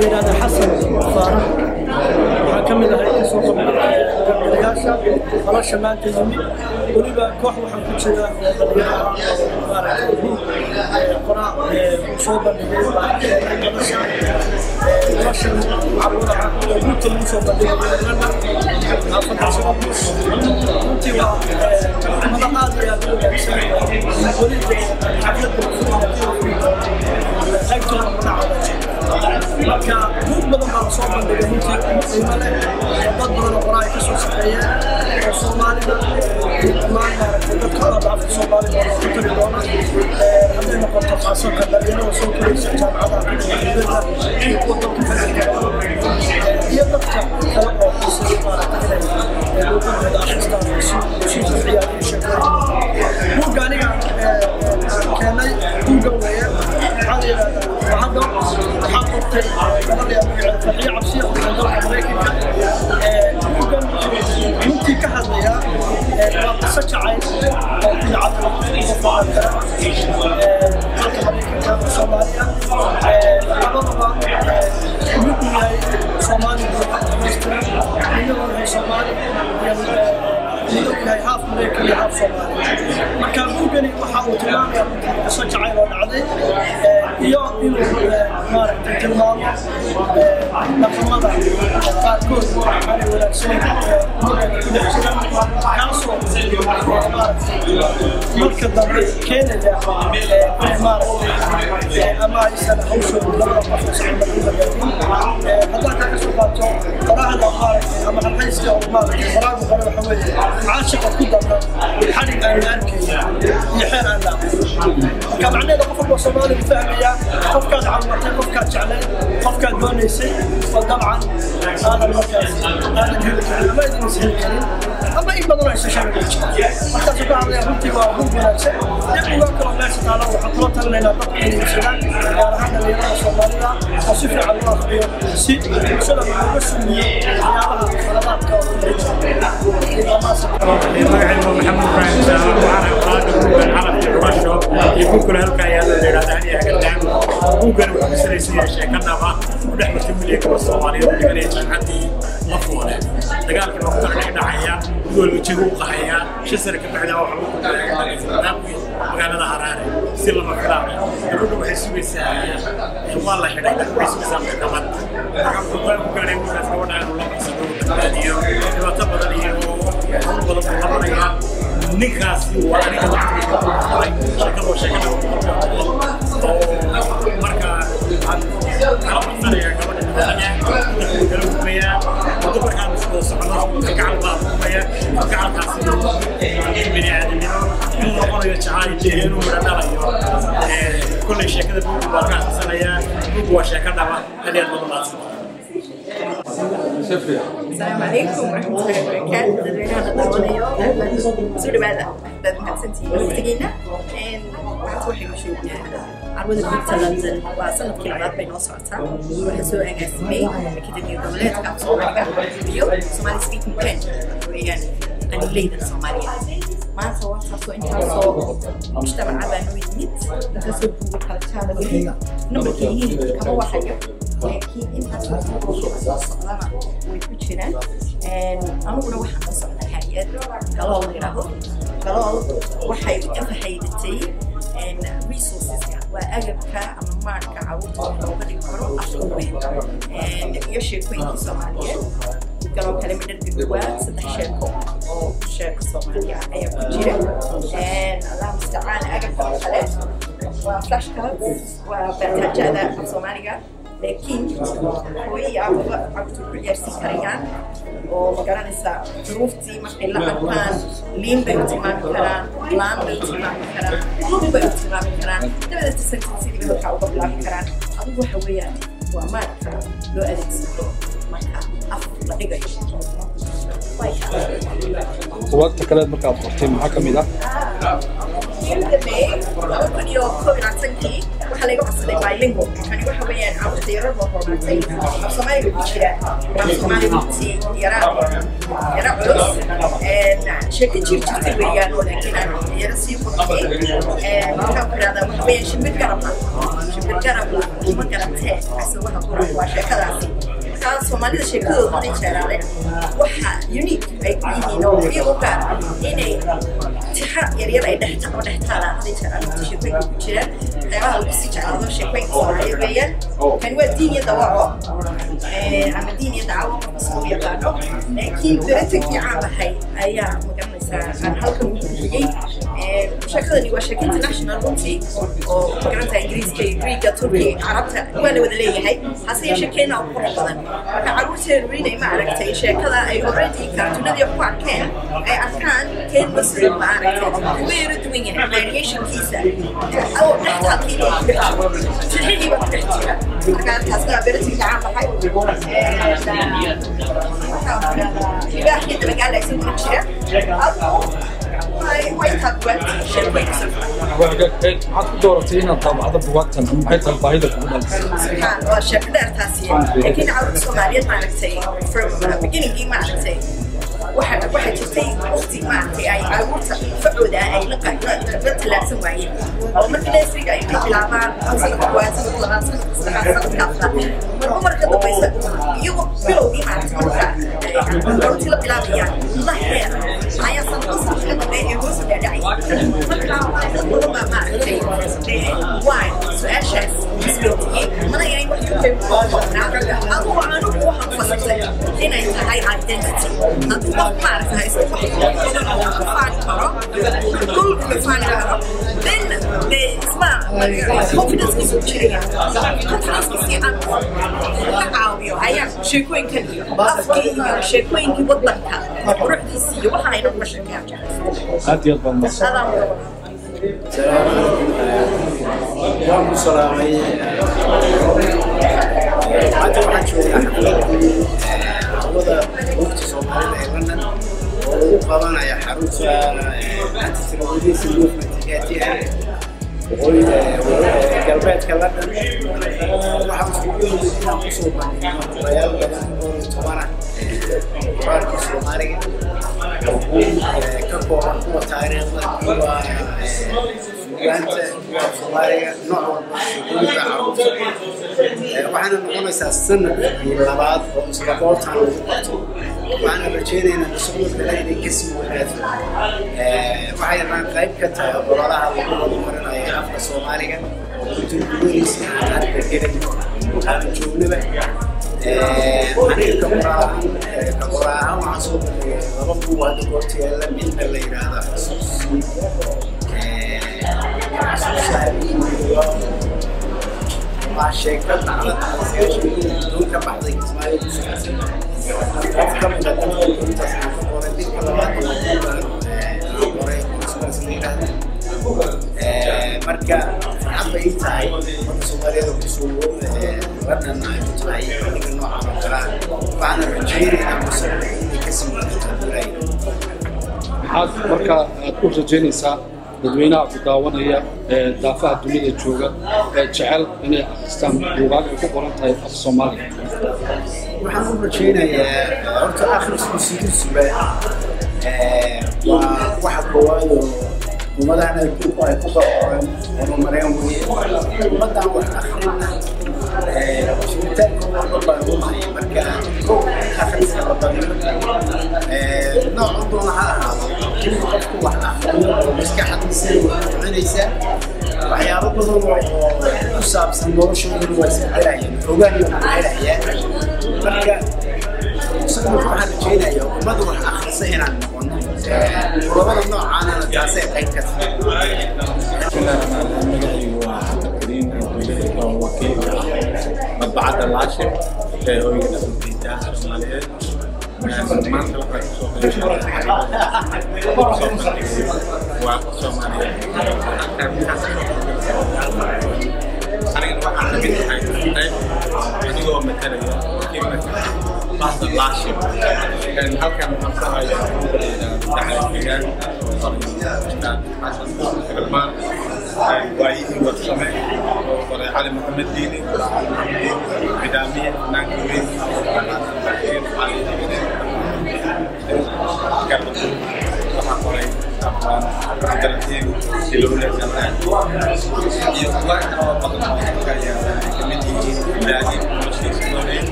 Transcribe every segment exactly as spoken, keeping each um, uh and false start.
اللي هذا حسن فارح وكمل هاي السوق الرياسة خلاص ما تزمي وليبا كوح وحن كتشنا قراء صوبا للقدسة رشا عبورة قلت المصوبة للقدسة عفوا كنت ومضاقات يا وليد حفلة أكثر من عادة marka dad badan baa soo bandhigay intii male dad badan oo qoraay ka soo shaqeeya oo Soomaalida maanta dadka afka Soomaalida oo ku tagi doona ee hadday noqoto khaasadka dhalinyarada soo koraysa jaamacadaha iyo waddanka kale iyo dadka kale oo kusoo maaragtay ee waddanka akhristaan si si ciyaari shaqada buugaaniga keenay buuga weeye waxaa yiraahdaa وهذا حققت فهي عصير من دولة أمريكا ممكن كهذا قصة عين في عطلة وفاة أمريكا صوماليا أمامها ممكن هي صومالي من صومالي ممكن هي هاف أمريكا هاف صومالي مكان ممكن يحاول تماما قصة عين ونعدي iyo inuu maaragtay tilmaamo dhaqamada qaarkood waxay wanaagsan kaasoo marka dambe keenaya maaragtay ama aysan hawshooda labada qof haddaan ka soo qaato qoraxda maaragtay ama halkayska oo maaragtay qoraagu qore waxa weeye caashiqa ku dambe xadhig aan la arkayn iyo xeer aan la aqoon marka macnaheeda qof walba Soomaali fahmaya qofkaad calmatay qofkaad jeclay qofkaad doonaysay وطبعا هذا المكان هذا الهيكل ما يدري يسهل كريم أما إيه بدنا نشتغل حتى تبع على هنتي وهم بنفسه يبغى كلام ناس تعالوا وحطوا لنا تطبيق الإنسان هذا اللي رأى صوماليا وصفر على الله خير سيد سلام بس يا خلابات كون محمد فرانس وعلى قادم العرب الرشو يكون كل هالكيان اللي رادعني أقدم ممكن وحسن يصير شيء كنا ما ونحن نكمل يكون الصومالي ونقدر عندي مفهوم دقال كنا مقتنعين حياة يقول وجهه حياة شو سر كبعنا وحلو نبي وقالنا هراري سيل ما كلامه يقولوا بحسوا يساعد والله حنا بحسوا يساعد كمان كمان ممكن يقول لك وانا ولا بسدود الدنيا ما تبغى ليه هم بلغوا خبرنا نكاسي وأنا كمان شكله شكله مركا عم نصير كمان الدنيا كلهم فيها وتبقى كان سبحان كعب فيها كعب كاسي بني آدم إنه مرة يتشعر يجيله مرة كل شيء كده بقول لك سنة بقول شيء كده هذه الموضوعات. السلام عليكم ورحمة الله وبركاته. dadweynaha daawanaya soo dhawaada dad maxsantii waqtigeena een waxa waxay u sheegnaa carwada Bigta London waa sanadkii labaad bay noo socotaa waxa soo agaasimay akademiga goboleedka Soomaaliga iyo Somali speaking ten weeyaan ani leeyahay Soomaaliya maanta waxa soo intaasoo mujtamaca baan u yimid dadka soo kala taada wixii numberkii kama waxayo لكن إنها صعبة ويكون أنا أقول واحد قصة الحياة قالوا لي راهو قالوا واحد يتفحي للتي إن resources وأجرك أما مارك عودت لو بدي كرو أشوفه إن يشيء كوين كسومالية قالوا كلمة الجوات ستة شركة أو شركة سومالية أي كتير إن الله مستعان أجرك الخلاص وفلاش كارds وبترجع سومالية لكن هوي عبوا عبتوا يرسي كريان ومقارنة إسا ظروفتي مقلة كان لين بيوتي ما بكران لان بيوتي ما بكران لون بيوتي ما بكران تبدأ تسنتين سيدي بيوتي عوضا بلا بكران أبو حوياتي وماركا لو أدت ماركا أفضل لغاية وقت كلاد مركب قرتين محاكمة ده يمكن أول كل يوم كوبي عسنكي وحلا يقع صدق بايلينغو كان يقول حويان عم تدير بفورماتي الصومالي بيجيره الصومالي بيجي يرى يرى عروس شكل شيء شفتي ويان ولكن يرى سيفوتي كان كذا وحويان شمت كرمنا بالقرب لا وما قربتها أسويها كورة وشكلها كان Soomaalida sheekadooda hadii jeeraale waxa unique ay yihiin oo iyagu gaar inay tixra yar yar ay dhex taco dhex taala hadii jeeraale sheekooyinka ku jiraan qaybaha lagu sii jeclaado sheekooyinka Soomaaliya weeyaan kan waa diin iyo dawaco ee ama diin iyo dawaco soo yaqaano laakiin dareenkii caan ahay ayaa magaranaysaa aan halkan u bixiyay ee sheekadani waa sheeko international runtii oo magaranaysaa Ingiriiska iyo Greek Turkiga Carabta waa la wada leeyahay hase yeeshee keena ugu badan عروسين وين ما عرفت أي شيء كذا أي already كانت ندي أخوان كان أي أركان كان مسلم ما عرفت ويرد وين variation كيسة أو نحتاج كذا تحدي بتحتيها كانت هسنا برتي كعامة هاي إذا حد بقى لا يسوي نشرة أو هاي هاي تقبل شيء كويس حط دورتين طبعا بوقتها حيث البعيدة كلها سبحان الله شكل أرتاسية لكن عروض سومالية ما نكتي from beginning ما نكتي واحد واحد جتي أختي ما نكتي أي عروض فعودة أي لقى بنت لا سوائي أو مثل يسرق أي بيت العمار أو سيد الوازن الطلبات سنة سنة كافة من عمر كده بيس يو بلو دي ما نكتي قلت له بلا بيان الله خير عيا صنع صنع كده يجوز داعي ما ما نكتي واي سؤال شاف mana yahay wax ku qeybqaadana adu aanu ku xafasay inay tahay identity adu wax ma aragtay wax ku faan karo kul ku faan karo then the isma confidence is jiray confidence is aan caawiyo ayaa sheekooyinkan afkii iyo sheekooyinkii wadanka ruuxdiisa iyo waxa ay noqon sheekayaan aad iyo aad salaam waan salaamay hadda waxaan joogaa xafladda waqti Soomaalida ee London oo lagu qabanaya xarunta anti-terrorism movement ee galbeedka London waxaan isku yimid inaan ku soo bandhigo rayaal badan oo tobanah qaarka Soomaaliga ka kooban kuwa taariikhda iyo أنت Soomaaliya nooc walba shaqooyinka carruurta waxaana noqonaysaa sanad labaad oo isla goortaan lagu qabto waxaana rajaynaynaa masuuliyadda inay ka sii wanaagto waxayna qayb ka tahay ololaha lagu horumarinayo afka Soomaaliga intuudiisa aan hadda gelin aan joognaba aniga kaqoraahan kaqoraahan waxaan soo bandhigay laba kuwa hadda goorta yaalla midna la yidhaahda xasuus ما شيء كذا على الشيء دون كبحث إسماعيل كم كذا كم تصنيف ورد كلامات ورد مسؤولين مركا حبة يتعي مسؤولية وكسور ردنا نعيم تنعي لكن نوع من الكلام فأنا رجيري أنا مسؤولين كسم التدريب حاد مركا تقول رجينيسا dadweynaha ku daawanaya ee daafaha dunida jooga ee jecel inay akhristaan buugaag ay ku qoran tahay af Soomaaliya waxaan u rajaynayaa horta akhrisku sidiisuba ee waa waxa koowaad ummadahan ay ku ay ku qoran horumareen weeye ummadan wax akhrina ee jiritaanka walba baa u marka akhriska la badiyo ee nooc doona ha ahaado qofku wax akhriyo maskaxdiisa waxay waxyaabo badan oo ku saabsan noloshooda waa isbedelayaan ogaan iyo helayaan marka sidoo kale waxaan rajaynayaa ummadu wax akhrisa inaan noqono labada noocaana taasay qayb ka tahay وكيل مطبعة العاشر هو ينزل بيتها الصوماليات ما تلقى وصوماليات أنا أروح على بيت حاجة طيب أنا هو مثلا كلمة بعض العاشر كان هل كان مصاري تحت الرجال كلمان وعيد والسمع علي محمد ديني بدامية نانكوين كاربتو sama korai sama terhenti di luar sana. Iya, gua kalau pakai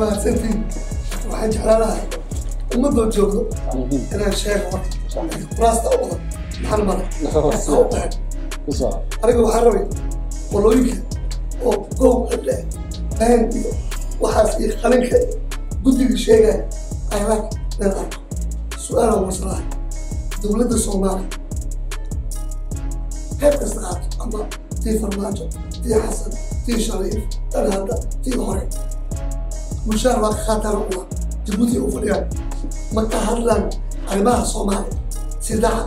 ومعسنتين واحد جعلها ومدة جوده أنا شايف راس تأوض محمد أرجو حربي ولويك أو قوم الله بهندي وحاسي خليك قدي الشيء أيوة لا سؤال ومسرح دولة الصومال كيف تستعد أما تي فرماجة تي حسن تي شريف تنهضة تي هوري مشاركة خطر الله جبوتي أفريقيا مكة هرلان أربعة صومالي سداعة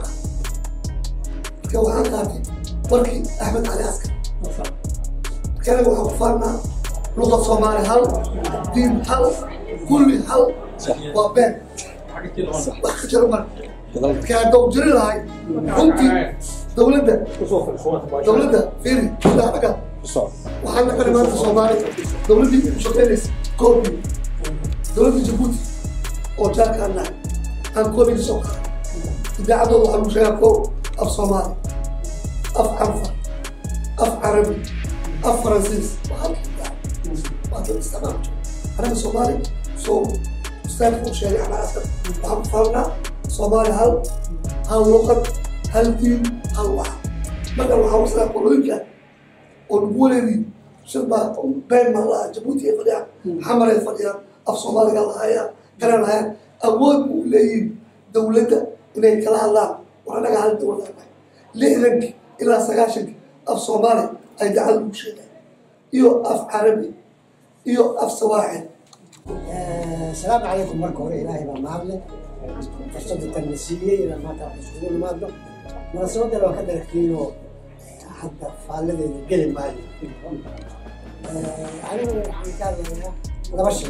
كوحان قاتي وركي أحمد علي عسكر كانوا وحفرنا لغة صومالي هل دين هل كل هل وبين وحكي جرمان كان دو جري لهاي كنتي دولة دولة فيري لا بقى وحنا كلمات الصومالي دولة دي شغالة كوبي دولة جيبوتي أو جاك أنا أنا كوبي سوق إذا عدوا على مشاكو أف صومالي أف عنفر أف عربي أف فرنسيس وهذا وهذا استمر أنا صومالي سو استاذ شريعة على أسف وهم فرنا صومالي هل هل لغة هل دين هل واحد مثلا وحوصلها قلوينك ونقول لي شربة بين ما الله جيبوتي يفريا حمر يفريا أف صومالي قال هيا كلام هيا أول مولين دولته إنه كلا الله وأنا قاعد الدولة لإنك إلى سجاشك أف صومالي أيدعى المشهد يو أف عربي يو أف سواحل. السلام عليكم مركو إلهي بمعاملة فرصة التنسية إلى ما تعرف تقول ما أبدو مناسبة لو كده كيلو حتى فعلنا القلم مالي أنا عم كان أنا بشر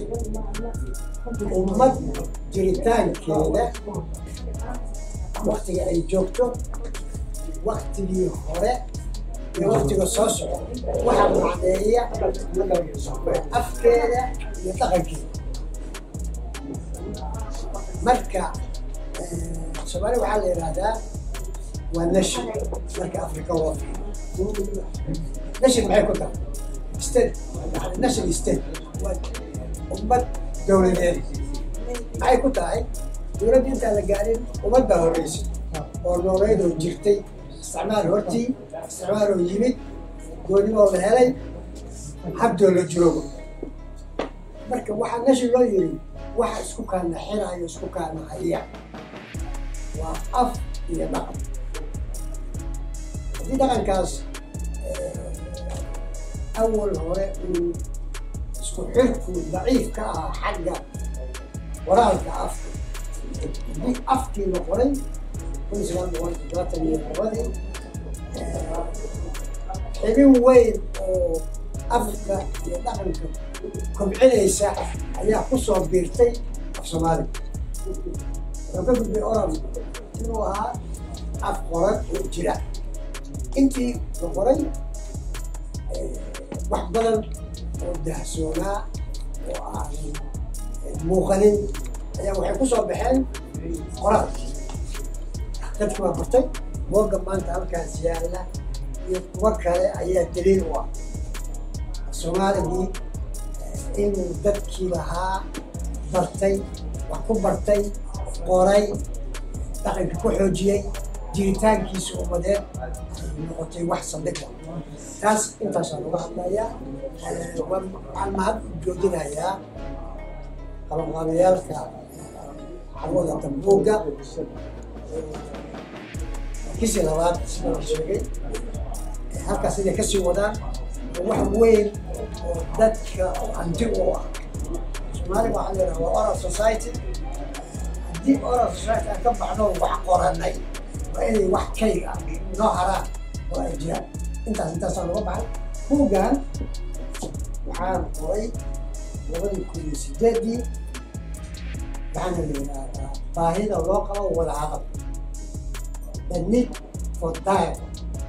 أمد جريتان كده وقت أي جوكتو وقت لي هراء وقت قصص واحد معدية أفكار يتغير مركع سوالي وحال الإرادة والنشر مركع أفريقيا وافي نشر معي كتر استد يعني النشر يستد وأمد دولتين معي كتر دولة أنت اللي قاعدين ومد الرئيس ونوريد وجيختي استعمال هورتي استعمال ويجيبت دولي والله هلي حبدو للجروب مركب واحد نشر لو يريد واحد اسكو كان حيرة يسكو كان حياة وقف إلى بعض دي دقن كاس أول هو اسكو حركو ضعيف كا حاجة وراء كأف دي أفتي مقرن كل سلام وانت جراتني الرودي حبيب وين أفكا يدقن كبعينيسا ayaa ku soo biirtay af Soomaali wuxuu ku oran inuu ahaa af qoran oo jira intii qoran wax badan oo dahsoona oo aan muuqanin ayaa waxay ku soo baxeen qoran dadku waa bartay booga maanta halkaas yaala iyo kuwa kale ayaa daliil u ah Soomaaligi inuu dadkii lahaa bartay wax ku bartay qoray dhaqanka ku xoojiyay jiritaankiisa ummadeed noqotay wax saldhigta taas intaasaan uga hadlayaa waxaan mahad u joojinayaa qabanqaabayaalka carwada tambuugga kiisii labaad sida la sheegay halkaas inay kasii wadaan wax weyn dadka hanti u ah Soomaaliga waxaa leedahay waa oral society haddii oral society aan ka baxno wax qoranay waa inay wax kayga noo haraan oo ay jiraan intaas intaasaan uga baxay buuggan waxaan qoray labadii kun iyo sideedii waxaana la yidhaahdaa baahida loo qabo wada hadal the need for dialogue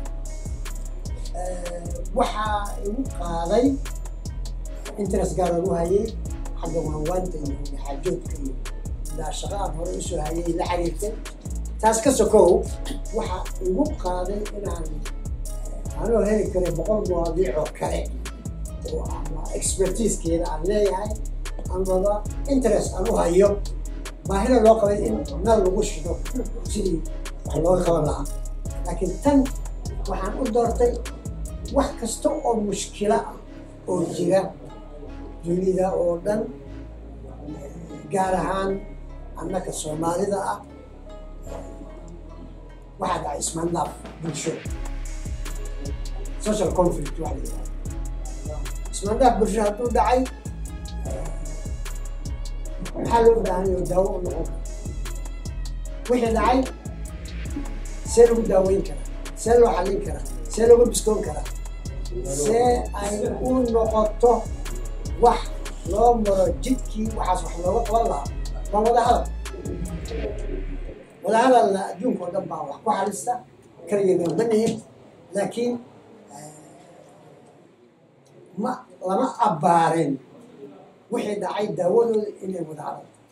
waxaa igu qaaday interest gaar ugu hayay xagga waanwaanta iyo xaajoodka iyo ilaa shaqo aan hore usoo hayay la xiriirtay taas ka sokow waxaa igu qaaday inaan anoo heli karay boqol mawaadiic oo kale oo ama expertisekeeda aan leeyahay amaba interest aan u hayo baahida loo qabay in nal lagu shido sidii wax looga qaban lahaa laakiin tan waxaan u doortay wax kasta oo mushkila ah oo jira dunida oo dhan gaar ahaan annaka soomaalida ah waxaa dhacay ismaandhaaf bulsho social conflict wax la yidhahdo ismaandhaaf bulsho hadduu dhacay maxaa loo baahan yahay daawo u noqon kara wixii dhacay see lagu daaweyn karaa see loo xallin karaa see looga biskoon karaa see ay u noqoto wax loo maro jidkii waxaas wax looga qaban lahaa waa wada hadal wada hadalna adduunka oo dhan baa wax ku xalista kaligeena ma nihin laakiin ma lama abbaarin wixii dhacay daawadooda inay wada hadal